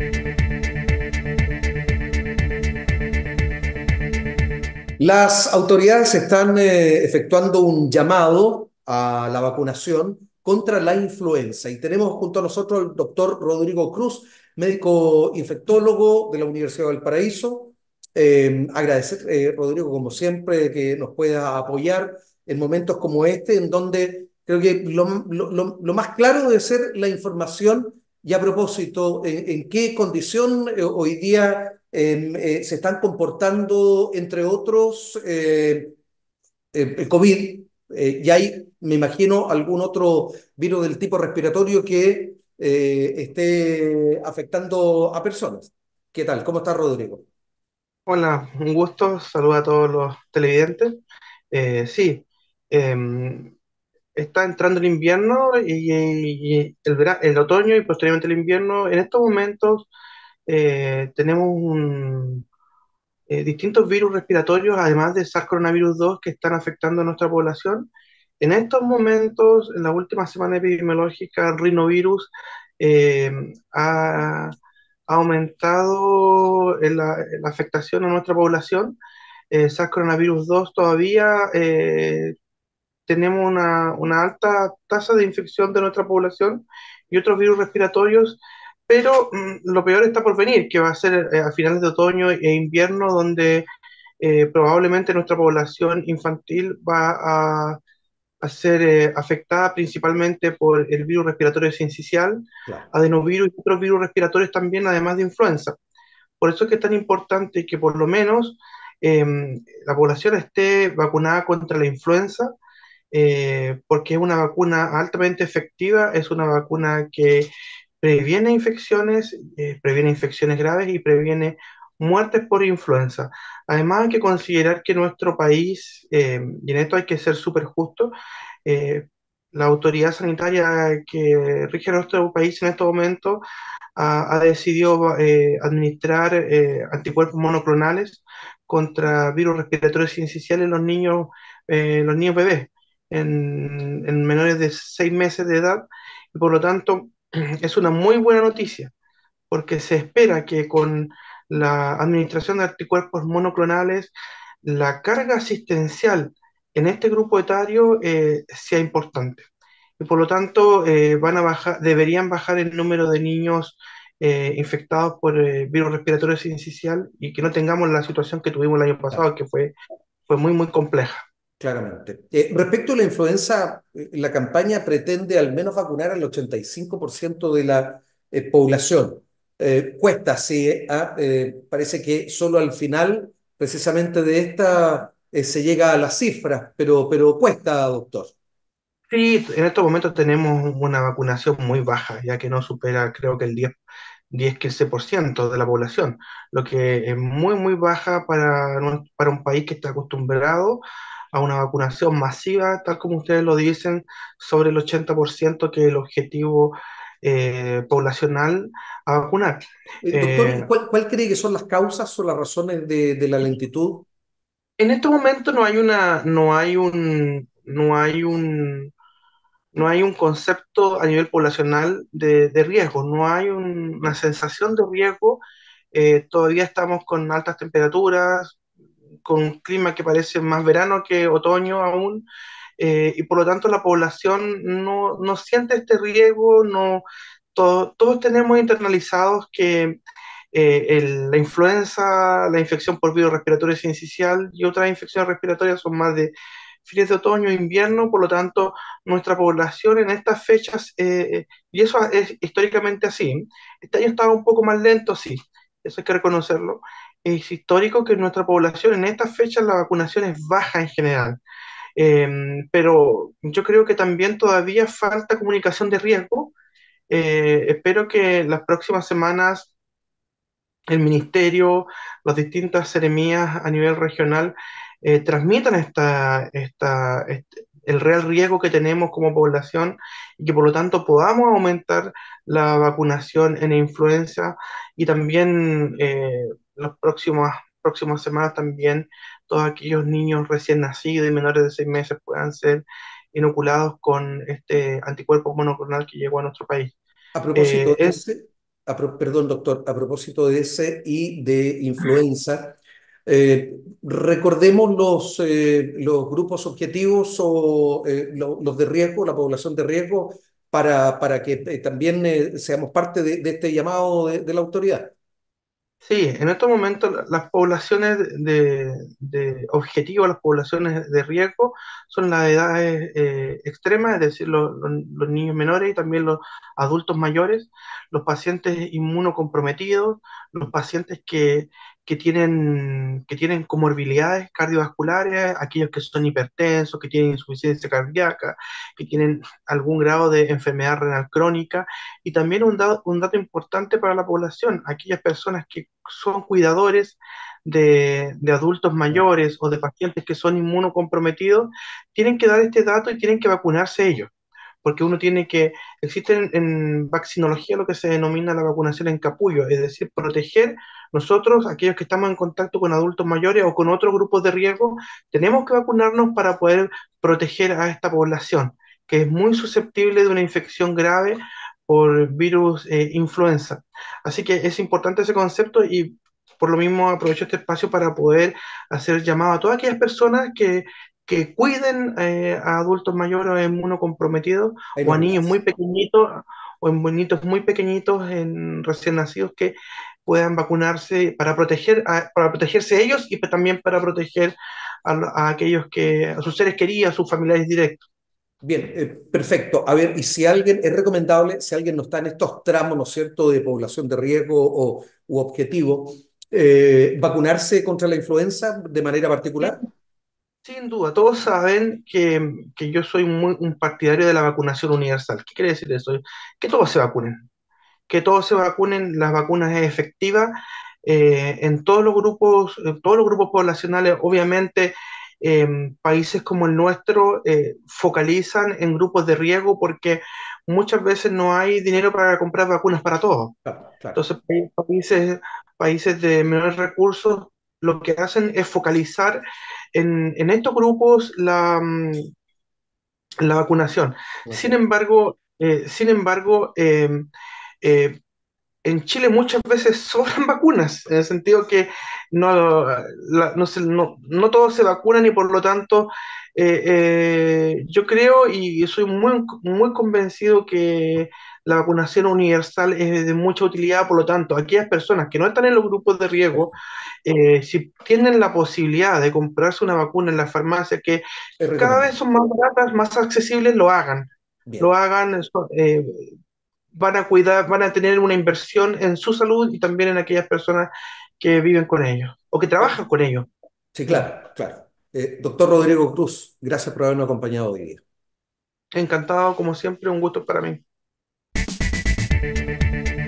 Las autoridades están efectuando un llamado a la vacunación contra la influenza y tenemos junto a nosotros al doctor Rodrigo Cruz, médico infectólogo de la Universidad del Paraíso. Agradecer, Rodrigo, como siempre, que nos pueda apoyar en momentos como este, en donde creo que lo más claro debe ser la información y a propósito, en qué condición hoy día se están comportando, entre otros, el COVID, y hay, me imagino, algún otro virus del tipo respiratorio que esté afectando a personas. ¿Qué tal? ¿Cómo está, Rodrigo? Hola, un gusto, saludos a todos los televidentes. Sí, em, está entrando el invierno y el otoño y posteriormente el invierno. En estos momentos tenemos distintos virus respiratorios, además de SARS-CoV-2, que están afectando a nuestra población. En estos momentos, en la última semana epidemiológica, el rinovirus eh, ha, ha aumentado la afectación a nuestra población. SARS-CoV-2 todavía tenemos una alta tasa de infección de nuestra población y otros virus respiratorios, pero lo peor está por venir, que va a ser a finales de otoño e invierno, donde probablemente nuestra población infantil va a ser afectada principalmente por el virus respiratorio sincicial, Claro. adenovirus y otros virus respiratorios también, además de influenza. Por eso es que es tan importante que por lo menos eh, la población esté vacunada contra la influenza, porque es una vacuna altamente efectiva, es una vacuna que previene infecciones graves y previene muertes por influenza. Además hay que considerar que nuestro país, y en esto hay que ser súper justo, eh, la autoridad sanitaria que rige nuestro país en este momento ha decidido administrar anticuerpos monoclonales contra virus respiratorios sinciciales en los niños bebés, en menores de 6 meses de edad, y por lo tanto es una muy buena noticia, porque se espera que con la administración de anticuerpos monoclonales, la carga asistencial en este grupo etario sea importante y por lo tanto deberían bajar el número de niños infectados por virus respiratorio sincicial y que no tengamos la situación que tuvimos el año Claro. pasado, que fue muy, muy compleja. Claramente. Respecto a la influenza, la campaña pretende al menos vacunar al 85% de la población. Cuesta, sí, parece que solo al final, precisamente de esta, se llega a las cifras, pero cuesta, doctor. Sí, en estos momentos tenemos una vacunación muy baja, ya que no supera, creo que el 10-15% de la población, lo que es muy, muy baja para un país que está acostumbrado a una vacunación masiva, tal como ustedes lo dicen, sobre el 80%, que es el objetivo poblacional a vacunar. Doctor, Eh, ¿y cuál cree que son las causas o las razones de la lentitud? en este momento no hay un concepto a nivel poblacional de riesgo, no hay una sensación de riesgo. Todavía estamos con altas temperaturas, con un clima que parece más verano que otoño aún, y por lo tanto la población no siente este riesgo, no, todos tenemos internalizados que la influenza, la infección por virus respiratorio sincicial y otras infecciones respiratorias son más de fines de otoño e invierno, por lo tanto nuestra población en estas fechas, y eso es históricamente así, este año estaba un poco más lento, sí, eso hay que reconocerlo. Es histórico que en nuestra población en estas fechas la vacunación es baja en general. Pero yo creo que también todavía falta comunicación de riesgo. Espero que las próximas semanas el ministerio, las distintas seremías a nivel regional transmitan el real riesgo que tenemos como población y que por lo tanto podamos aumentar la vacunación en influenza y también las próximas semanas también todos aquellos niños recién nacidos y menores de 6 meses puedan ser inoculados con este anticuerpo monoclonal que llegó a nuestro país. A propósito Eh, de es, ese. Perdón, doctor, a propósito de ese y de influenza, recordemos los grupos objetivos o los de riesgo, la población de riesgo, para que también seamos parte de este llamado de la autoridad. Sí, en estos momentos las poblaciones de objetivo, las poblaciones de riesgo, son las edades extremas, es decir, los niños menores y también los adultos mayores, los pacientes inmunocomprometidos, los pacientes que tienen comorbilidades cardiovasculares, aquellos que son hipertensos, que tienen insuficiencia cardíaca, que tienen algún grado de enfermedad renal crónica, y también un dato importante para la población, aquellas personas que son cuidadores de adultos Claro. mayores o de pacientes que son inmunocomprometidos, tienen que dar este dato y tienen que vacunarse ellos, porque existe en vaccinología lo que se denomina la vacunación en capullo, es decir, proteger nosotros, aquellos que estamos en contacto con adultos mayores o con otros grupos de riesgo, tenemos que vacunarnos para poder proteger a esta población, que es muy susceptible de una infección grave por virus influenza. Así que es importante ese concepto y por lo mismo aprovecho este espacio para poder hacer llamado a todas aquellas personas que cuiden a adultos mayores o inmunocomprometidos A o a niños muy inocularse. pequeñitos o en bonitos muy pequeñitos, en recién nacidos que puedan vacunarse para protegerse ellos y también para proteger a aquellos a sus seres queridos, a sus familiares directos. Bien, perfecto. A ver, y si alguien, es recomendable, si alguien no está en estos tramos, ¿no es cierto?, de población de riesgo u objetivo, vacunarse contra la influenza de manera Sí, particular. sin duda, todos saben que yo soy un partidario de la vacunación universal. ¿Qué quiere decir eso? Que todos se vacunen, que todos se vacunen, las vacunas es efectiva en todos los grupos poblacionales. Obviamente, países como el nuestro focalizan en grupos de riesgo porque muchas veces no hay dinero para comprar vacunas para todos. Claro, claro. Entonces, países de menores recursos lo que hacen es focalizar en estos grupos la vacunación. Sin Ok. embargo, eh, en Chile muchas veces sobran vacunas, en el sentido que no todos se vacunan y por lo tanto yo creo y soy muy, muy convencido que la vacunación universal es de mucha utilidad, por lo tanto, aquellas personas que no están en los grupos de riesgo, si tienen la posibilidad de comprarse una vacuna en la farmacia, que Es cada vez recomendable. son más baratas, más accesibles, lo hagan. Lo Bien. hagan, van a cuidar, van a tener una inversión en su salud y también en aquellas personas que viven con ellos o que trabajan con ellos. Sí, Mm. claro, claro. Doctor Rodrigo Cruz, gracias por habernos acompañado hoy día. Encantado, como siempre, un gusto para mí.